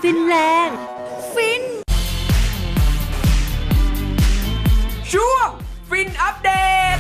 ฟินแลนด์ฟินช่วงฟินอัปเดต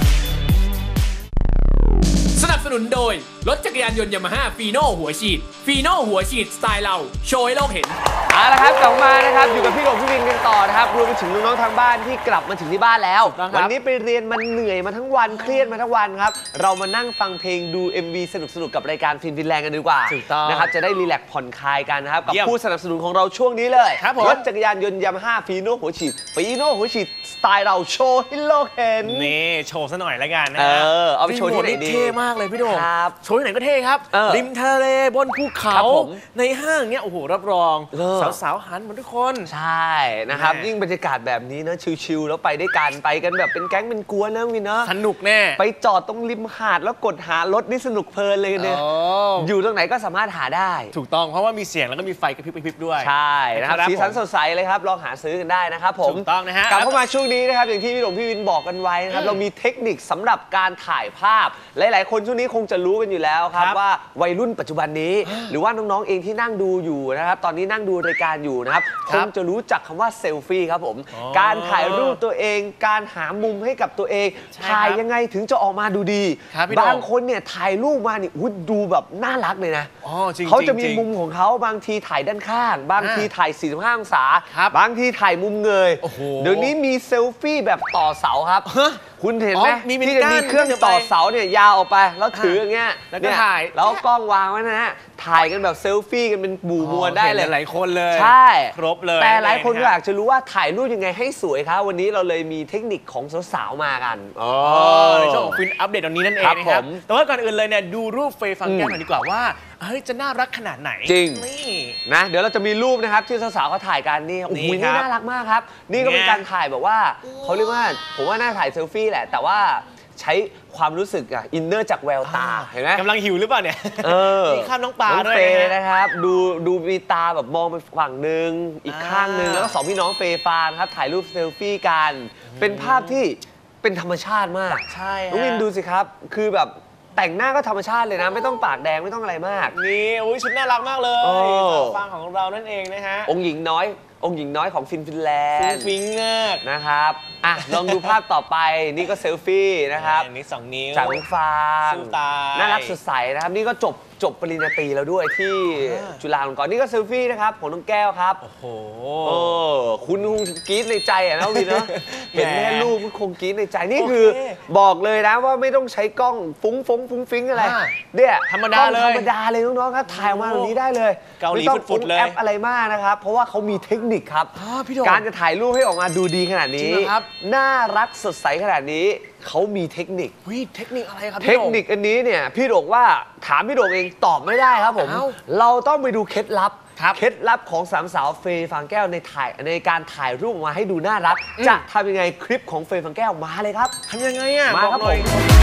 สนับสนุนโดยรถจักรยานยนต์ยามาฮ่าฟีโน่หัวฉีดฟีโน่หัวฉีดสไตล์เราโชว์ให้โลกเห็นเอาละครับกลับมานะครับอยู่กับพี่โดมพี่วินกันต่อนะครับรวมไปถึงน้องๆทางบ้านที่กลับมาถึงที่บ้านแล้ววันนี้ไปเรียนมันเหนื่อยมาทั้งวันเครียดมาทั้งวันครับเรามานั่งฟังเพลงดู MV สนุกๆกับรายการฟินแลนด์กันดีกว่านะครับจะได้รีแลกซ์ผ่อนคลายกันนะครับกับผู้สนับสนุนของเราช่วงนี้เลยรถจักรยานยนต์ยามาฮ่าฟีโน่หัวฉีดสไตล์เราโชว์ให้โลกเห็นนี่โชว์ซะหน่อยแล้วกันนะเอาไปโชว์ที่ไหนดีเท่มากเลยพี่โดมโชว์ที่ไหนก็เท่ครับริมทะเลบนภูเขาในห้างเนี้ยโอ้โหรับรองสาวๆหันหมดทุกคนใช่นะครับยิ่งบรรยากาศแบบนี้นะชิลๆแล้วไปได้กันไปกันแบบเป็นแก๊งเป็นกวนนะวินเนาะสนุกแน่ไปจอดตรงริมหาดแล้วกดหารถนี่สนุกเพลินเลยเนี่ยอยู่ตรงไหนก็สามารถหาได้ถูกต้องเพราะว่ามีเสียงแล้วก็มีไฟกระพริบๆด้วยใช่นะครับสีสันสดใสเลยครับลองหาซื้อกันได้นะครับผมถูกต้องนะฮะกลับเข้ามาช่วงนี้นะครับอย่างที่พี่หลงพี่วินบอกกันไว้นะครับเรามีเทคนิคสำหรับการถ่ายภาพหลายๆคนช่วงนี้คงจะรู้กันอยู่แล้วครับว่าวัยรุ่นปัจจุบันนี้หรือว่าน้องๆเองที่นั่งดูอยู่นะครับตอนนี้นั่งดูรายการอยู่นะครับคงจะรู้จักคำว่าเซลฟี่ครับผมการถ่ายรูปตัวเองการหามุมให้กับตัวเองถ่ายยังไงถึงจะออกมาดูดีบางคนเนี่ยถ่ายรูปมานี่ดูแบบน่ารักเลยนะเขาจะมีมุมของเขาบางทีถ่ายด้านข้างบางทีถ่าย45องศาบางทีถ่ายมุมเงยเดี๋ยวนี้มีเซลฟี่แบบต่อเสาครับคุณเห็นไหมที่จะมีเครื่องต่อเสาเนี่ยยาวออกไปแล้วถืออย่างเงี้ยแล้วก็ถ่ายแล้วกล้องวางไว้นะฮะถ่ายกันแบบเซลฟี่กันเป็นหมู่มวลได้เลยหลายคนเลยใช่ครบเลยแต่หลายคนก็อยากจะรู้ว่าถ่ายรูปยังไงให้สวยครับวันนี้เราเลยมีเทคนิคของสาวๆมากันในช่วงของฟินอัปเดตวันนี้นั่นเองนะครับแต่ว่าก่อนอื่นเลยเนี่ยดูรูปเฟย์ฟังแก้วหน่อยดีกว่าว่าจะน่ารักขนาดไหนจริงนะเดี๋ยวเราจะมีรูปนะครับที่สาวๆเขาถ่ายกันนี่โอ้โหนี่น่ารักมากครับนี่ก็เป็นการถ่ายแบบว่าเขาเรียกว่าผมว่าน่าถ่ายเซลฟี่แหละแต่ว่าใช้ความรู้สึกอินเนอร์จากแววตาเห็นไหมกำลังหิวหรือเปล่าเนี่ยมีข้ามน้องปลาด้วยนะครับดูมีตาแบบมองไปฝั่งหนึ่งอีกข้างหนึ่งแล้วก็สองพี่น้องเฟย์ฟานครับถ่ายรูปเซลฟี่กันเป็นภาพที่เป็นธรรมชาติมากใช่น้องวินดูสิครับคือแบบแต่งหน้าก็ธรรมชาติเลยนะไม่ต้องปากแดงไม่ต้องอะไรมากนี่ชุดน่ารักมากเลยฟางของเรานั่นเองนะฮะองค์หญิงน้อยของฟินแลนด์ฟิงเงอร์นะครับลองดูภาพต่อไปนี่ก็เซลฟี่นะครับนี่2 นิ้วจากน้องฟางน่ารักสดใสนะครับนี่ก็จบปริญญาตรีแล้วด้วยที่จุฬาลงกรณ์นี่ก็เซลฟี่นะครับของน้องแก้วครับโอ้โหคุณคงกรี๊ดในใจนะวินเนาะเห็นแม่ลูกคงกรี๊ดในใจนี่คือบอกเลยนะว่าไม่ต้องใช้กล้องฟุ้งฟิ้งอะไรเนี่ยธรรมดาเลยน้องๆครับถ่ายมาแบบนี้ได้เลยไม่ต้องฟุ้งแอปอะไรมากนะครับเพราะว่าเขามีเทคนิคครับการจะถ่ายรูปให้ออกมาดูดีขนาดนี้น่ารักสดใสขนาดนี้เขามีเทคนิคเทคนิคอะไรครับเทคนิคอันนี้เนี่ยพี่โด่งว่าถามพี่โด่งเองตอบไม่ได้ครับผมเราต้องไปดูเคล็ดลับของสามสาวเฟย์ฟางแก้วในการถ่ายรูปมาให้ดูน่ารักจะทำยังไงคลิปของเฟย์ฟางแก้วมาเลยครับทำยังไงมาครับผม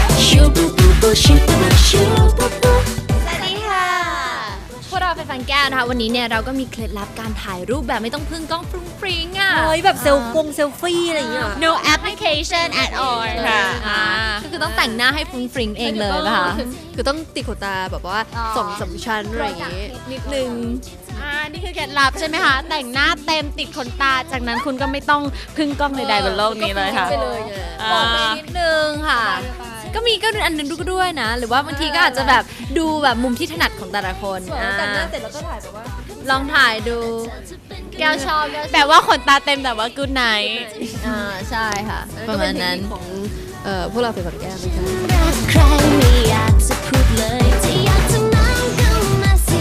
สวัสดีค่ะพวกเราเป็นฟังแก้วนะคะวันนี้เนี่ยเราก็มีเคล็ดลับการถ่ายรูปแบบไม่ต้องพึ่งกล้องฟรุ้งฟริ้งอ่ะแบบเซลฟี่อะไรอย่างเงี้ย no application at all ค่ะก็คือต้องแต่งหน้าให้ฟรุ้งฟริ้งเองเลยนะคะคือต้องติดขนตาแบบว่า2-3 ชั้นอะไรอย่างงี้นิดนึงนี่คือเคล็ดลับใช่ไหมคะแต่งหน้าเต็มติดขนตาจากนั้นคุณก็ไม่ต้องพึ่งกล้องใดๆบนโลกนี้เลยค่ะบอกไปนิดนึงค่ะก็มีก็อันนึงด้วยนะหรือว่าบางทีก็อาจจะแบบดูแบบมุมที่ถนัดของแต่ละคนแต่งหน้าเสร็จแล้วก็ถ่ายแบบว่าลองถ่ายดูแก้วชอบแบบว่าขนตาเต็มแต่ว่ากู๊ดไนท์ใช่ค่ะประมาณนั้นของพวกเราเป็นแบบแก้วใครไม่อยากจะพูดเลยที่อยากจะนั่งกันมาสิ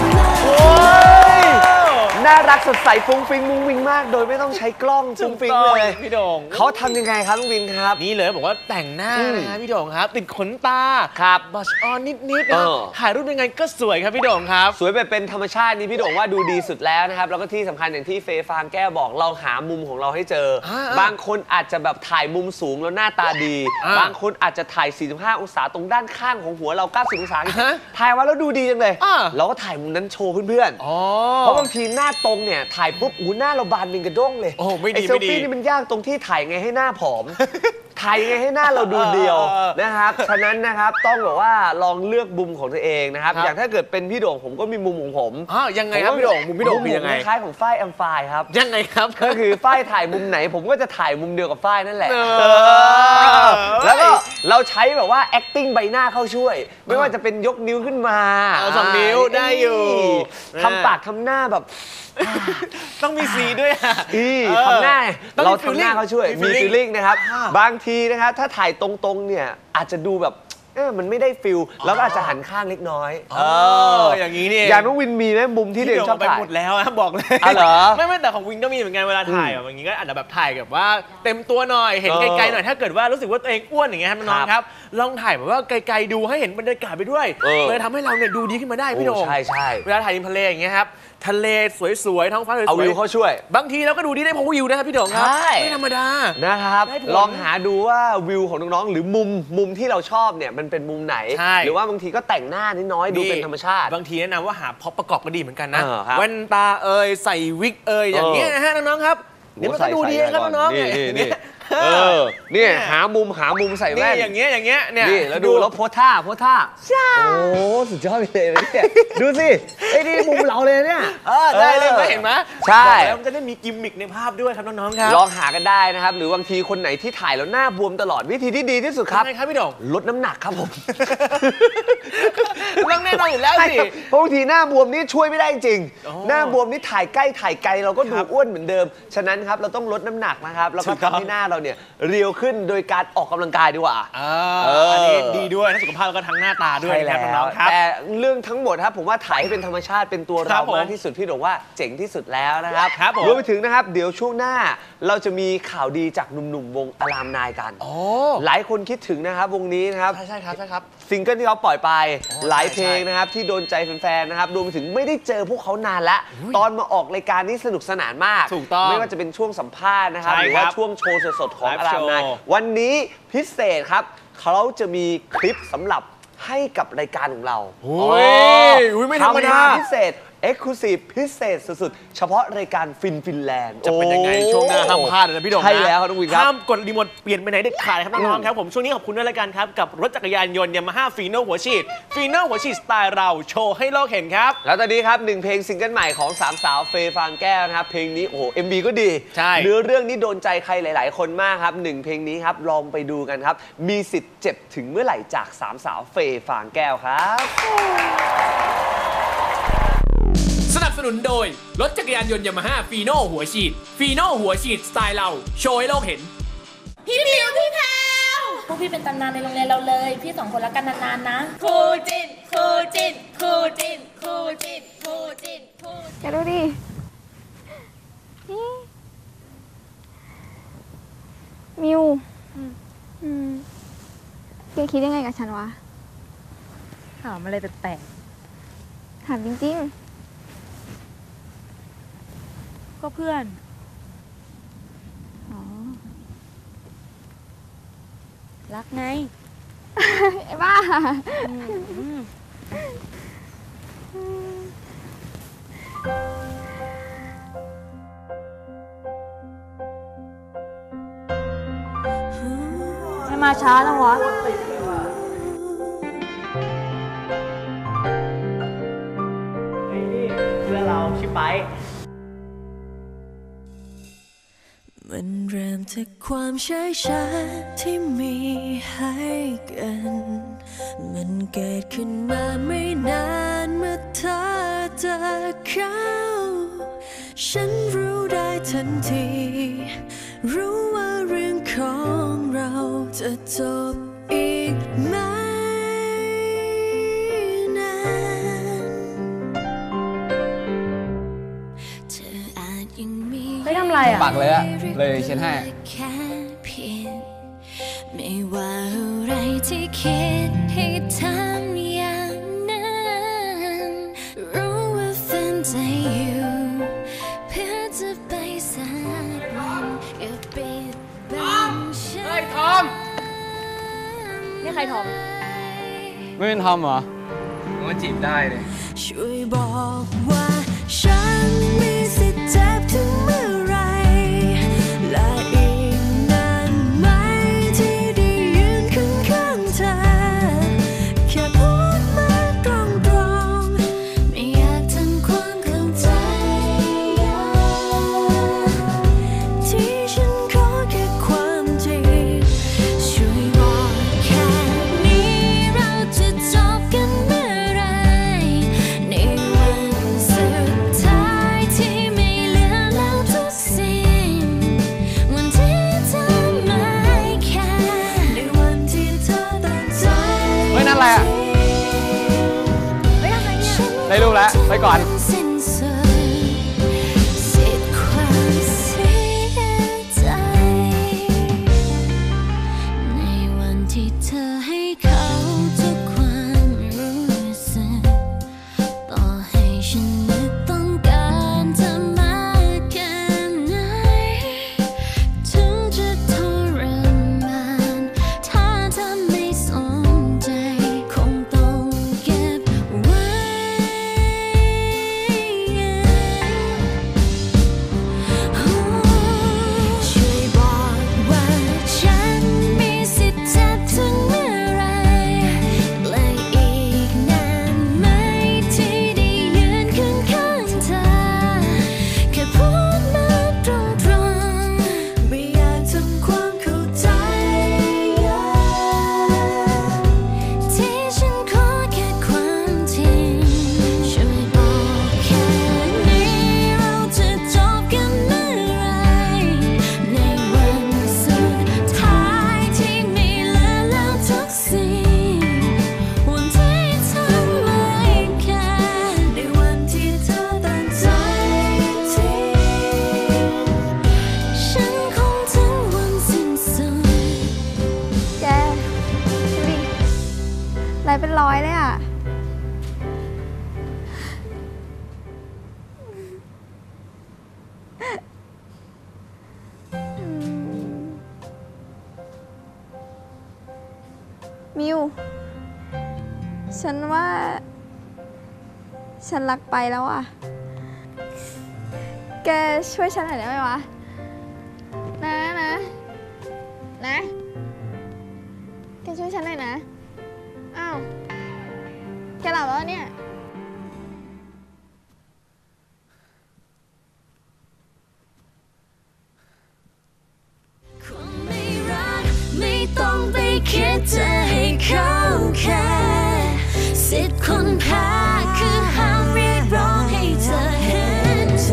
น่ารักสดใสฟุ้งฟิ้งมุ้งวิงมากโดยไม่ต้องใช้กล้องฟุ้งฟิ้งเลยพี่โด่งเขาทำยังไงครับลุงวินครับนี่เลยบอกว่าแต่งหน้านะพี่โด่งครับติดขนตาครับบัชออนนิดๆนะถ่ายรูปยังไงก็สวยครับพี่โด่งครับสวยแบบเป็นธรรมชาตินี่พี่โด่งว่าดูดีสุดแล้วนะครับแล้วก็ที่สำคัญอย่างที่เฟย์ฟางแก้วบอกเราหามุมของเราให้เจอบางคนอาจจะแบบถ่ายมุมสูงแล้วหน้าตาดีบางคนอาจจะถ่าย45องศาตรงด้านข้างของหัวเรา90องศาถ่ายมาแล้วดูดีจังเลยเราก็ถ่ายมุมนั้นโชว์เพื่อนๆเพราะบางทีหน้าตรงเนี่ยถ่ายปุ๊บหน้าเราบานเป็นกระด้งเลยโอ้ไม่ดีเซลฟี่นี่มันยากตรงที่ถ่ายไงให้หน้าผอมถ่ายยังไงให้หน้าเราดูเดียวนะครับฉะนั้นนะครับต้องแบบว่าลองเลือกมุมของตัวเองนะครับอย่างถ้าเกิดเป็นพี่โด่งผมก็มีมุมของผมยังไงครับพี่โด่งมุมพี่โด่งเป็นยังไงคล้ายของฝ้ายแอมไฟครับยังไงครับก็คือฝ้ายถ่ายมุมไหนผมก็จะถ่ายมุมเดียวกับฝ้ายนั่นแหละแล้วก็เราใช้แบบว่า acting ใบหน้าเข้าช่วยไม่ว่าจะเป็นยกนิ้วขึ้นมา 2 นิ้วได้อยู่ทำปากทำหน้าแบบต้องมีสีด้วยทำหน้าเราทำหน้าเขาช่วยมี feeling นะครับบางทีนะครับถ้าถ่ายตรงๆเนี่ยอาจจะดูแบบมันไม่ได้ฟิลแล้วก็อาจจะหันข้างเล็กน้อยอย่างนี้นี่อย่างน้องวินมีไหมมุมที่เด่นชอบถ่ายหมดแล้วนะบอกเลยเหรอไม่แต่ของวินก็มีเหมือนกันเวลาถ่ายแบบอย่างนี้ก็อาจจะแบบถ่ายแบบว่าเต็มตัวหน่อยเห็นไกลๆหน่อยถ้าเกิดว่ารู้สึกว่าตัวเองอ้วนอย่างเงี้ยครับน้องครับลองถ่ายแบบว่าไกลๆดูให้เห็นบรรยากาศไปด้วยเลยทำให้เราเนี่ยดูดีขึ้นมาได้พี่โด่งใช่เวลาถ่ายริมทะเลอย่างเงี้ยครับทะเลสวยๆท้องฟ้าสวยๆเอาวิวเขาช่วยบางทีเราก็ดูดีได้เพราะวิวนะครับพี่โด่งครับไม่ธรรมดานะครับลองหาดูว่าวิวของน้องๆหรือมุมที่เราชอบเนี่ยมันเป็นมุมไหนหรือว่าบางทีก็แต่งหน้านิดน้อยดูเป็นธรรมชาติบางทีแนะนำว่าหาพ็อปประกอบก็ดีเหมือนกันนะแว่นตาใส่วิกอย่างเงี้ยนะฮะน้องๆครับเดี๋ยวมันก็ดูดีครับน้องๆนี่หามุมใส่แว่นอย่างเงี้ยเนี่ยนี่แล้วดูแล้วโพสท่าโอ้สุดยอดไปเลยเนี่ยดูสิไอ้นี่มุมเราเลยเนี่ยได้เลยเห็นไหมใช่แล้วมันจะได้มีกิมมิคในภาพด้วยครับน้องๆครับลองหากันได้นะครับหรือบางทีคนไหนที่ถ่ายแล้วหน้าบวมตลอดวิธีที่ดีที่สุดครับใช่ครับพี่โด่งลดน้ำหนักครับผมต้องแน่นอนอยู่แล้วสิเพราะบางทีหน้าบวมนี่ช่วยไม่ได้จริงหน้าบวมนี่ถ่ายใกล้ถ่ายไกลเราก็ดูอ้วนเหมือนเดิมฉะนั้นครับเราต้องลดน้ำหนักนะครับแล้วก็ทำให้หน้าเราเนี่ยเรียวขึ้นโดยการออกกำลังกายดีกว่าอันนี้ดีด้วยทั้งสุขภาพแล้วก็ทั้งหน้าตาด้วยนะครับแต่เรื่องทั้งหมดครับผมว่าถ่ายให้เป็นธรรมชาติเป็นตัวเรามากที่สุดพี่บอกว่าเจ๋งที่สุดแล้วนะครับรวมไปถึงนะครับเดี๋ยวช่วงหน้าเราจะมีข่าวดีจากหนุ่มๆวงอลามนายกันหลายคนคิดถึงนะครับวงนี้นะครับใช่ครับซิงเกิลที่เขาปล่อยไปหลายเพลงนะครับที่โดนใจแฟนๆนะครับรวมไปถึงไม่ได้เจอพวกเขานานละตอนมาออกรายการนี้สนุกสนานมากไม่ว่าจะเป็นช่วงสัมภาษณ์นะครับหรือว่าช่วงโชว์สดๆของอลามนายวันนี้พิเศษครับเขาจะมีคลิปสำหรับให้กับรายการของเราไม่ธรรมดาพิเศษExclusive พิเศษสุดๆเฉพาะรายการฟินแลนด์จะเป็นยังไงช่วงหน้าห้ามพลาดนะพี่โด่งใช่แล้วครับทุกคนครับห้ามกดรีโมทเปลี่ยนไปไหนเด็ดขาดครับน้องๆครับผมช่วงนี้ขอบคุณด้วยรายการครับกับรถจักรยานยนต์ Yamaha Fino หัวฉีด Fino หัวฉีดสไตล์เราโชว์ให้โลกเห็นครับแล้วตอนนี้ครับ1เพลงซิงเกิลใหม่ของ3สาวเฟย์ฟางแก้วนะครับเพลงนี้โอ้โห MV ก็ดีเนื้อเรื่องนี้โดนใจใครหลายๆคนมากครับ1เพลงนี้ครับลองไปดูกันครับมีสิทธิ์เจ็บถึงเมื่อไหร่จาก3สาวเฟย์ฟางแก้วครับสนับสนุนโดยรถจักรยานยนต์ยามาฮ่าฟีโน่หัวฉีดฟีโน่หัวฉีดสไตล์เราโชว์ให้โลกเห็นพี่มิวพี่แพรวพวกพี่เป็นตำนานในโรงเรียนเราเลยพี่2คนรักกันนานๆนะคู่จิ้นแกดูดิมิวแกคิดยังไงกับฉันวะถามอะไรแปลกๆถามจริงๆก็เพื่อนรักไงไอ้บ้าไม่มาช้าแล้ววะเพื่อนเราชื่อไปมันเริ่มจากความเฉยชาที่มีให้กันมันเกิดขึ้นมาไม่นานเมื่อเธอเจอเขาฉันรู้ได้ทันทีรู้ว่าเรื่องของเราจะจบอีกไหมนานเธออาจยังมีไม่ทำไรอ่ะปากเลยอะเลยเช็ดให้ไม่ว่าอะไรที่คิดให้ทำอย่างนั้นรู้ว่าฝันใจอยู่เพื่อจะไปสักวันก็ปิดบังฉันไอ้ทอมนี่ใครทอมไม่เป็นทอมเหรอมันจีบได้เลยช่วยบอกว่าฉันมีสิทธิ์เจ็บถึงเมื่อไรและอีกนานไหมที่รูปแล้ว ไปก่อนไรเป็นร้อยเลยอ่ะมิวฉันว่าฉันรักไปแล้วอ่ะแกช่วยฉันหน่อยได้ไหมวะนะแกช่วยฉันหน่อยนะอ้าวแกหลับแล้วเนี่ยไม่ต้องไปคิดจะให้เขาแค่สิทธิ์คนแพ้คือห้ามเรียกร้องให้เธอเห็นใจ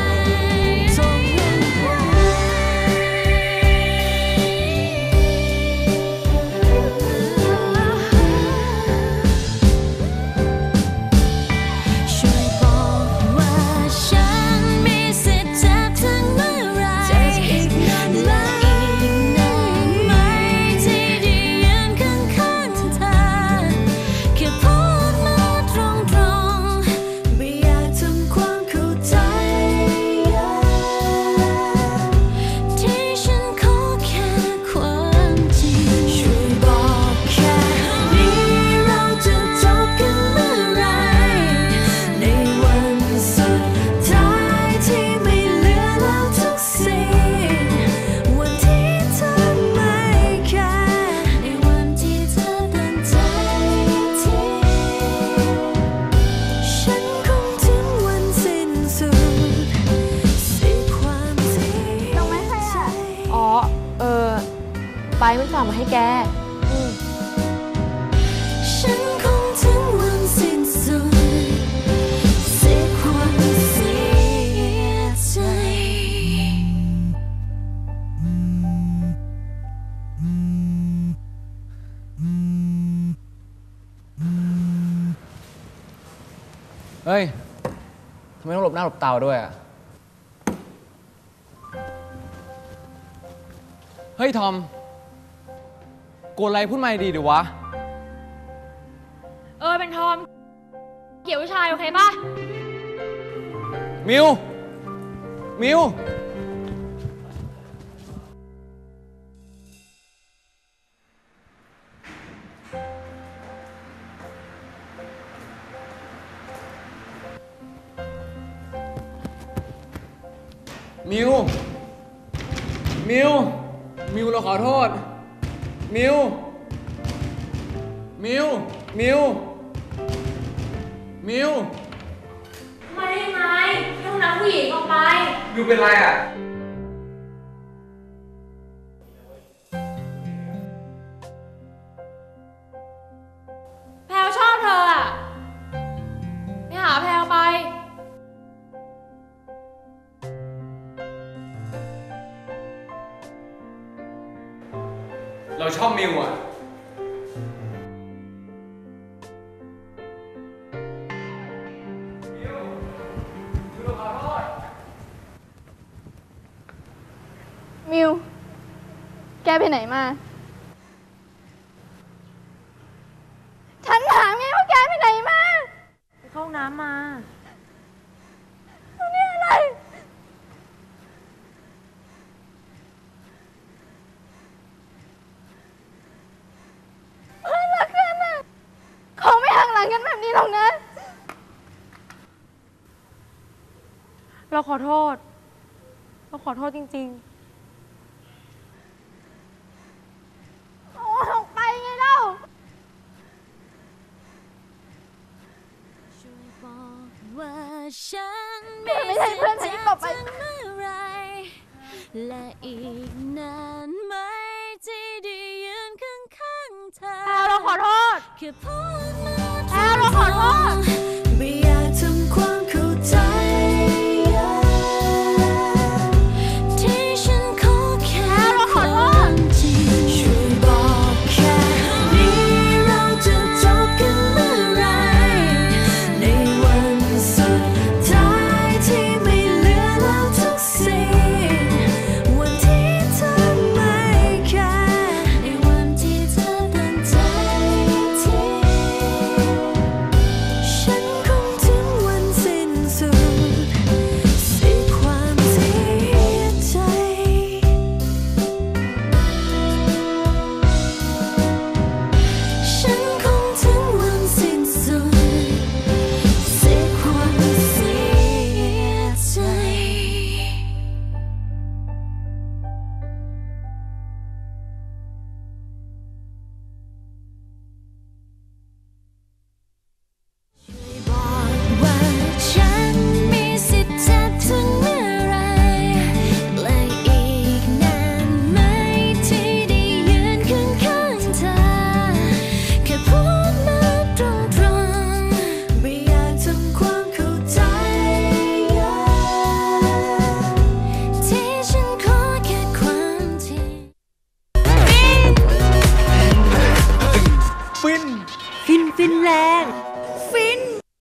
ช่วยบอกว่าฉันมีสิทธิ์จะถึงเมื่อไรและอีกนานไหมที่ได้ยืนข้างๆเธอแค่พูดมาตรงๆไม่อยากทำความเข้าใจที่ฉันขอแค่ความจริงช่วยบอกแค่นี้เราจะจบกันเมื่อไรในวันสุดท้ายที่ไม่เหลือแล้วทุกสิ่งวันที่เธอไม่แคร์ในวันที่เธอตั้งใจทิ้งฉันคงถึงวันสิ้นสุดสิ้นความจริงลงไหมใครอ่ะอ๋อ ไปมันฝากมาให้แกฉันคงถึงวันสิ้นสุดสิ้นความเสียใจเฮ้ย ทำไมต้องหลบหน้าหลบตาด้วยอ่ะ เฮ้ย ทอมโกรธอะไรพูดมาดีดิวะเป็นทอม เกี่ยวผู้ชายโอเคป่ะมิว มิว มิว มิว มิวเราขอโทษ มิว มิว มิว มิวไม่ได้ไงห้องน้ำผู้หญิงออกไปมิวเป็นไรอ่ะแพลวชอบเธออ่ะ ไปหาแพลวไปเราชอบมิวอ่ะมแกไปไหนมา ฉันถามไงว่าแกไปไหนมาไปเข้าน้ำมานี่อะไรเพื่อนรักกันอะเขาไม่หักหลังกันแบบนี้หรอกนะเราขอโทษ เราขอโทษจริงโอ้ออกไปไงเล่าช่วยบอกว่าฉันไม่ใช่เพื่อนฉันอีกต่อไปเมื่อไรและอีกนานไหมที่ได้ยืนข้างๆเธอๆ เราขอโทษแค่พูดมา